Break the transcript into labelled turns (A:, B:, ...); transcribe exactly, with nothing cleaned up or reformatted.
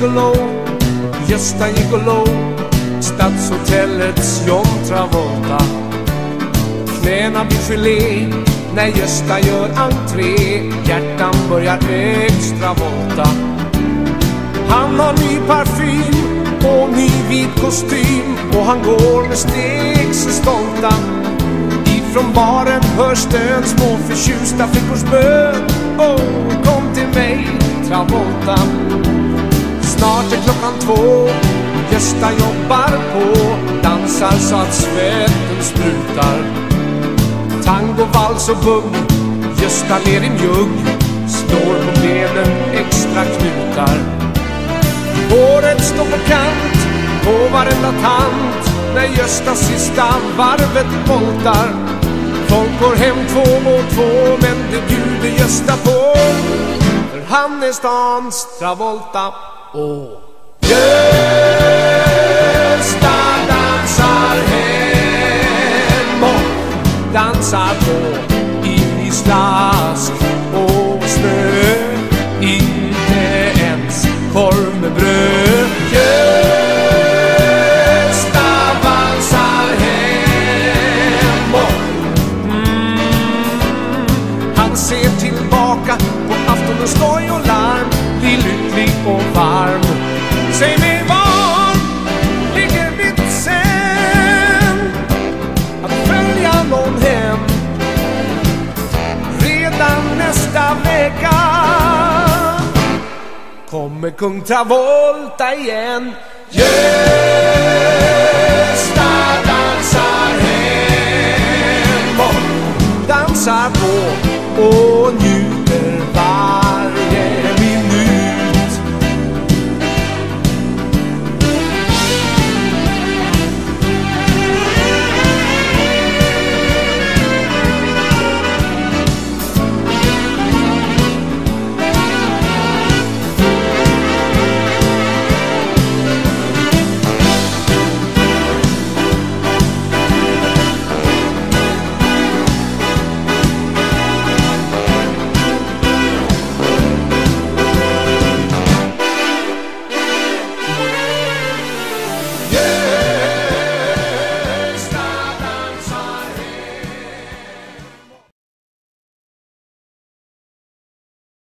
A: gigolo, Gösta gigolo, Stadshotellets John Travolta. Knäna blir gelé när Gösta gör entré, hjärtan börjar extra volta. Han har ny parfym och ny vit kostym, och han går med steg så stolta. Ifrån baren hörs den små förtjusta flickors bön: åh, kom till mig, Travolta. Snart är klockan två, Gösta jobbar på, dansar så att svetten sprutar. Tango, vals och bugg, Gösta ner i mjugg, slår på benen extra knutar. Håret står på kant på varenda tant när Gösta sista varvet voltar. Folk går hem två och två, men det bjuder Gösta på, för han är stans Travolta. Åh, Gösta dansar hem och dansar på isslask och snö, inte ens korv med bröd. Gösta valsar hem och mm, han ser tillbaka på aftonens skoj och larm, blir lycklig och varm. Säg mig, var ligger vitsen att följa någon hem redan nästa vecka? Kommer kung Travolta igen? Yeah!